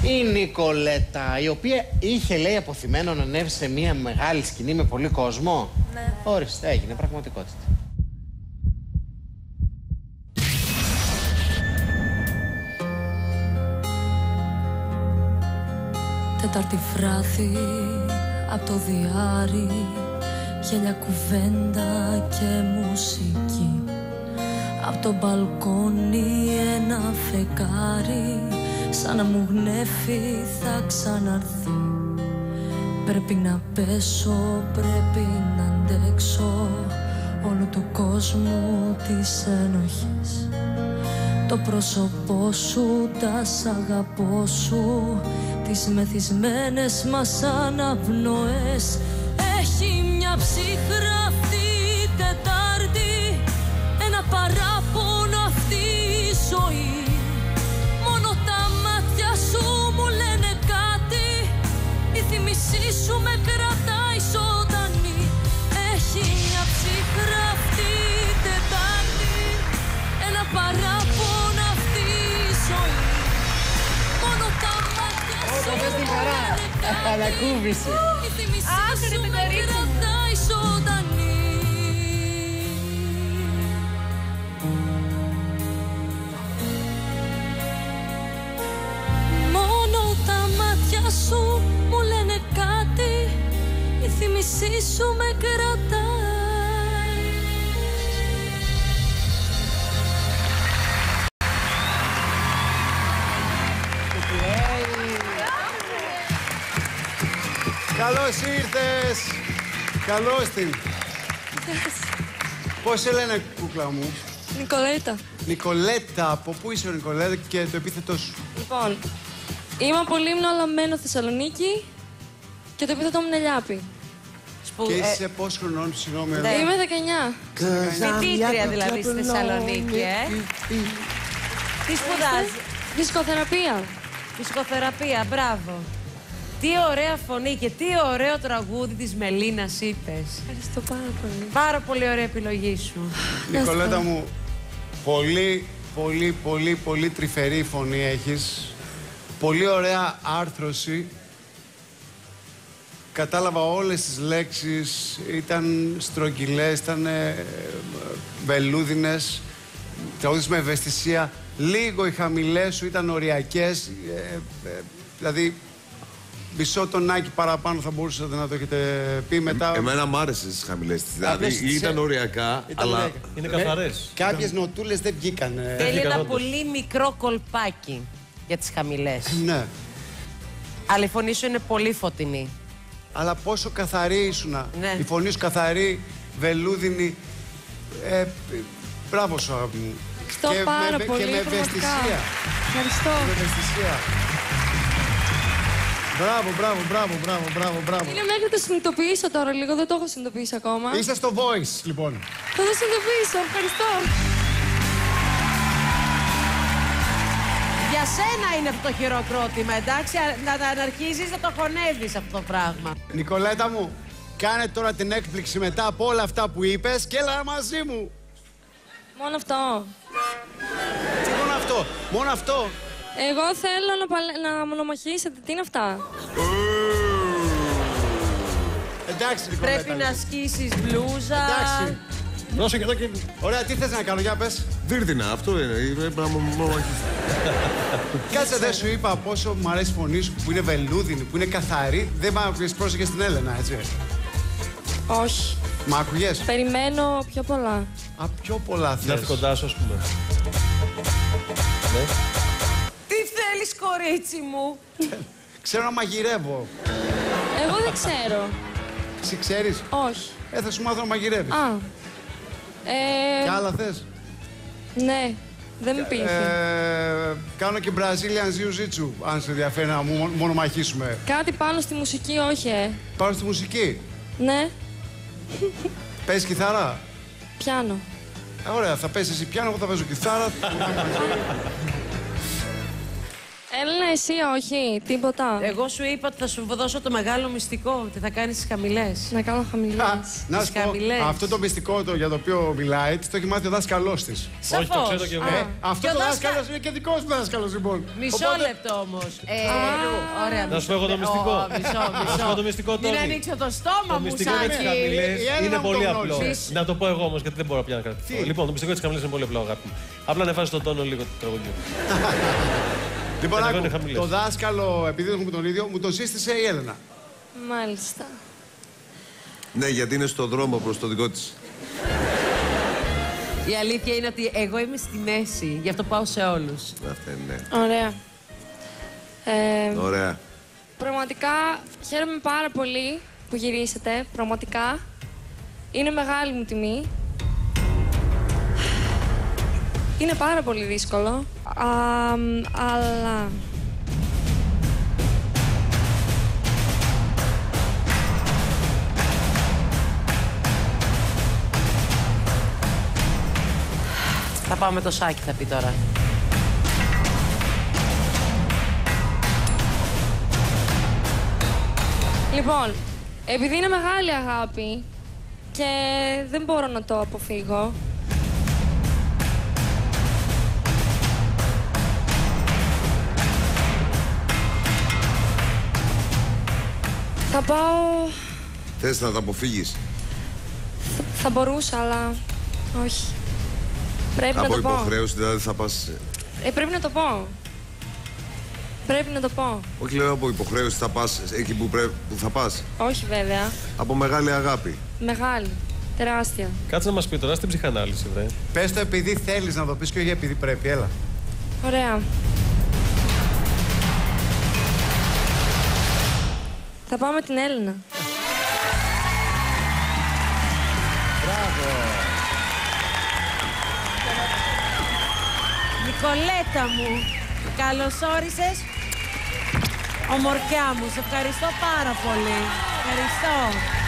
Η Νικολέτα, η οποία είχε, λέει, αποθυμένο να ανέβει σε μια μεγάλη σκηνή με πολύ κόσμο. Ναι. Όριστε, έγινε πραγματικότητα. Τετάρτη βράδυ απ' το διάρρη, γέλια, κουβέντα και μουσική. Απ' το μπαλκόνι ένα φεγγάρι, σαν να μου γνέφει θα ξαναρθεί. Πρέπει να πέσω, πρέπει να αντέξω όλου του κόσμου τις ενοχές. Το πρόσωπό σου, τα σ' αγαπώ σου, τις μεθυσμένες μας αναπνοές. Έχει μια ψυχραυτή Τετάρτη, ένα παράπονο αυτή η ζωή. Μόνο τα μάτια σου μου λένε κάτι, η θύμησή σου με κρατάει ζωντανή. Έχει μια ψυχραυτή Τετάρτη, ένα παράπονο αυτή η ζωή. Μόνο τα μάτια σου μου λένε κάτι, Ανακούβηση. η θύμησή σου με κρατάει ζωντανή. Μόνο τα μάτια σου μου λένε κάτι, η θύμησή σου με κρατάει. Καλώς ήρθες! Καλώς την! Πώς σε λένε, κούκλα μου? Νικολέτα. Νικολέτα, από πού είσαι ο Νικολέτα και το επίθετό σου? Λοιπόν, είμαι από Λίμνο, αλλά μένω Θεσσαλονίκη και το επίθετό μου είναι Λιάπη. Και είσαι πόσο χρονών, συγγνώμη? Είμαι 19. Φοιτήτρια δηλαδή στη Θεσσαλονίκη, Τι σπουδάζει? Φυσικοθεραπεία. Φυσικοθεραπεία, μπράβο. Τι ωραία φωνή και τι ωραίο τραγούδι της Μελίνας είπες. Ευχαριστώ πάρα πολύ. Πάρα πολύ ωραία επιλογή σου. Νικολέτα μου, πολύ τρυφερή φωνή έχεις. Πολύ ωραία άρθρωση. Κατάλαβα όλες τις λέξεις, ήταν στρογγυλές, ήταν βελούδινες, τραγούδες με ευαισθησία. Λίγο οι χαμηλές σου ήταν οριακές, δηλαδή μισό τονάκι παραπάνω θα μπορούσατε να το έχετε πει μετά. Εμένα μ' άρεσε στις χαμηλές της, δηλαδή ήταν οριακά, αλλά είναι καθαρές. Κάποιες νοτούλες δεν βγήκαν. Θέλει ένα πολύ μικρό κολπάκι για τις χαμηλές. Ναι. Αλλά η φωνή σου είναι πολύ φωτεινή. Αλλά πόσο καθαρή ήσουνα. Ναι. Η φωνή σου καθαρή, βελούδινη. Μπράβο σου, αγάπη μου. Ευχαριστώ πάρα πολύ. Και με ευαισθησία. Ευχαριστώ. Με ευαισθησία. Μπράβο. Είναι μέχρι να το συνειδητοποιήσω τώρα λίγο, δεν το έχω συνειδητοποιήσει ακόμα. Είσαι στο Voice, λοιπόν. Θα το συνειδητοποιήσω, ευχαριστώ. Για σένα είναι αυτό το χειροκρότημα, εντάξει, να αρχίζεις να το χωνεύεις αυτό το πράγμα. Νικολέτα μου, κάνε τώρα την έκπληξη μετά από όλα αυτά που είπες και έλα μαζί μου. Μόνο αυτό. Τι μόνο αυτό. Εγώ θέλω να μονομαχήσετε. Τι είναι αυτά? Εντάξει, Νικολέτα. Πρέπει να σκίσεις μπλούζα. Εντάξει. Δώσε και εδώ και... Ωραία, τι θες να κάνω, για πες. δίρδυνα, αυτό είναι, να μου Κάτσε, δεν σου είπα πόσο μου αρέσει η φωνή σου, που είναι βελούδινη, που είναι καθαρή. Δεν μ' άκουγες, πρόσεχε στην Έλενα, έτσι. Όχι. Μ' άκουγες. Περιμένω πιο πολλά. Α, πιο πολλά θες. Να έρθει κοντά σου, ας πούμε. Ναι. Τι θέλεις, κορίτσι μου? Ξέρω να μαγειρεύω. Εγώ δεν ξέρω. Εσύ ξέρεις. Όχι. Θα σου μάθω να μαγειρεύεις. Α. Κι άλλα θες. Ναι. Δεν με πείθει. Κάνω και Brazilian Jiu-Jitsu, αν σε ενδιαφέρει να μονομαχήσουμε. Κάτι πάνω στη μουσική, όχι, Πάνω στη μουσική. Ναι. Παίζεις κιθάρα. Πιάνω. Ωραία, θα παίζεις εσύ πιάνο, εγώ θα παίζω κιθάρα. Έλληνα, εσύ όχι, τίποτα. Εγώ σου είπα ότι θα σου δώσω το μεγάλο μυστικό, ότι θα κάνεις τις χαμηλές. Να κάνω χαμηλές. Να σου πω, χαμηλές. αυτό το μυστικό για το οποίο μιλάει, το έχει μάθει ο δάσκαλός της. Σαφώς. Όχι, το ξέρω κι εγώ. Αυτό το δάσκαλος είναι και δικός μου δάσκαλος, λοιπόν. Μισό λεπτό όμως. Ωραία. Να σου πω εγώ το μυστικό. Να σου πω το μυστικό Μην τώρα. ανοίξω το στόμα Το μου, μυστικό με τις Σάκη. χαμηλές Η Έλενα είναι μου πολύ το απλό. γνώρισε. Να το πω εγώ όμως, γιατί δεν μπορώ πια να κρατήσω. Λοιπόν, το μυστικό της χαμηλές είναι πολύ απλό, αγάπη μου. Απλά να βάζεις τον τόνο λίγο του τραγουδιού. Λοιπόν, Κατεβαίνουν άκου, χαμηλές. το δάσκαλο, επειδή έχουμε τον ίδιο, μου το σύστησε η Έλενα. Μάλιστα. Ναι, γιατί είναι στον δρόμο προς το δικό της. Η αλήθεια είναι ότι εγώ είμαι στη μέση, γι' αυτό πάω σε όλους. Αυτά είναι, ναι. Ωραία. Ωραία. Πραγματικά χαίρομαι πάρα πολύ που γυρίσατε. Πραγματικά. Είναι μεγάλη μου τιμή. Είναι πάρα πολύ δύσκολο. Αλλά... Θα πάω με το Σάκη, θα πει τώρα. Λοιπόν, επειδή είναι μεγάλη αγάπη και δεν μπορώ να το αποφύγω, θα πάω... Θες να τα αποφύγεις? Θα μπορούσα, αλλά όχι. Πρέπει να Από το πω. υποχρέωση, δηλαδή θα πας... Πρέπει να το πω. Πρέπει να το πω. Όχι, λέω από υποχρέωση θα πας εκεί που θα πας. Όχι βέβαια. Από μεγάλη αγάπη. Μεγάλη. Τεράστια. Κάτσε να μας πει τώρα στην ψυχανάλυση, βρε. Πες το επειδή θέλεις να το πεις και όχι επειδή πρέπει, έλα. Ωραία. Θα πάω με την Έλληνα. Νικολέτα μου, καλώς όρισες. Ομορφιά μου, σε ευχαριστώ πάρα πολύ. Ευχαριστώ.